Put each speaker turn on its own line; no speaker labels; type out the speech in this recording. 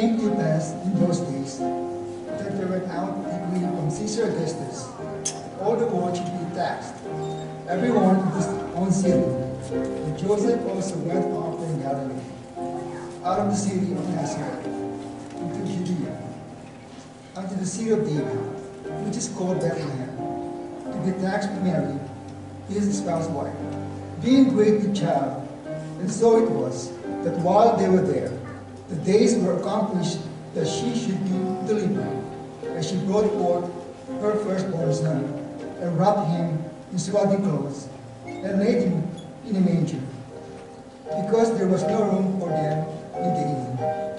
came to pass in those days that there went out a decree from Caesar Augustus, all the world should be taxed, everyone in his own city. And Joseph also went up from Galilee, out of the city of Nazareth, into Judea, unto the city of David, which is called Bethlehem, to be taxed with Mary, his espoused wife, being great with child. And so it was, that while they were there, the days were accomplished that she should be delivered. And she brought forth her firstborn son, and wrapped him in swaddling clothes, and laid him in a manger, because there was no room for them in the inn.